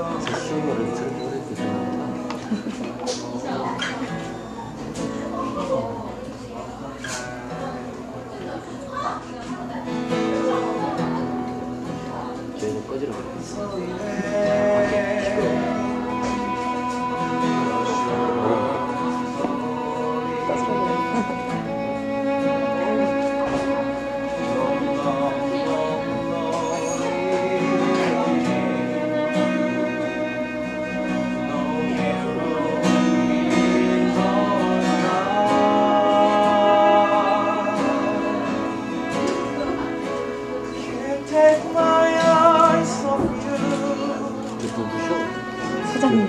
저 쉬운 거를 저렇게 오래 듣는구나. 저희는 꺼지러 가겠어. 사장님.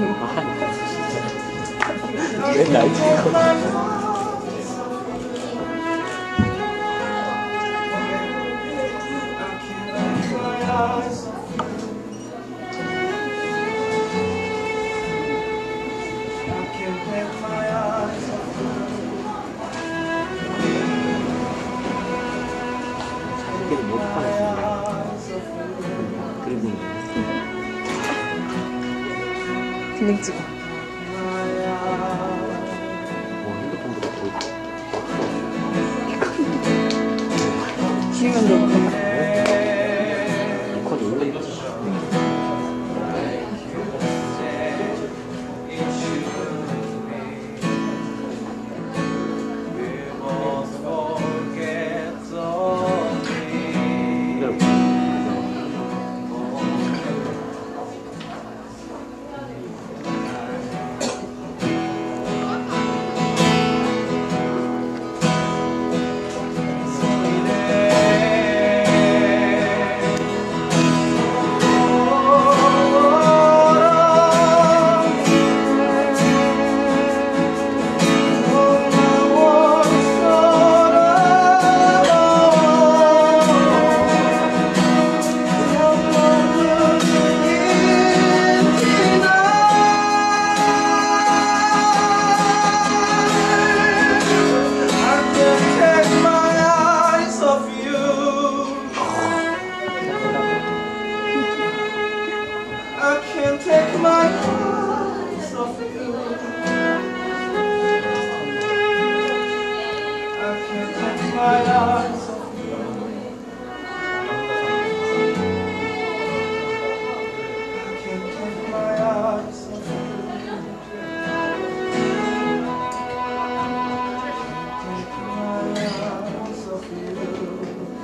왜 날 찍어? 자기들이 못 파네. 그리고 기능 찍어. 핸드폰보다 더 있고. 기능도 그렇고. 이건 원래 있지. Take my eyes off you. I can't take my eyes off you. I can't take my eyes off you. Take my eyes off you.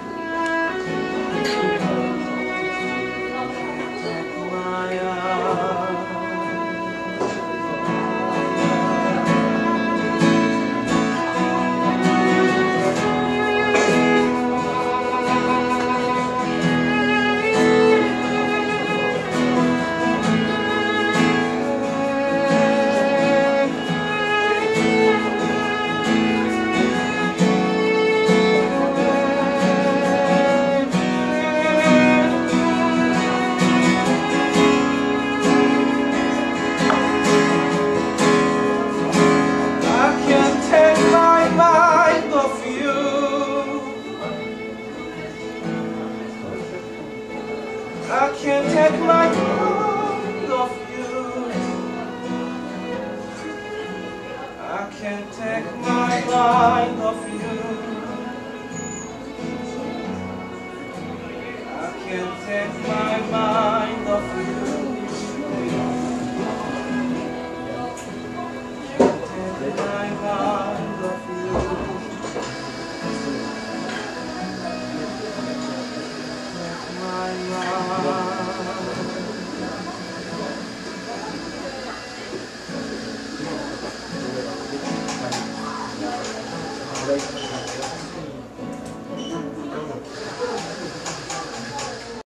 I can't take my mind off you. I can't take my mind off you. I can't take my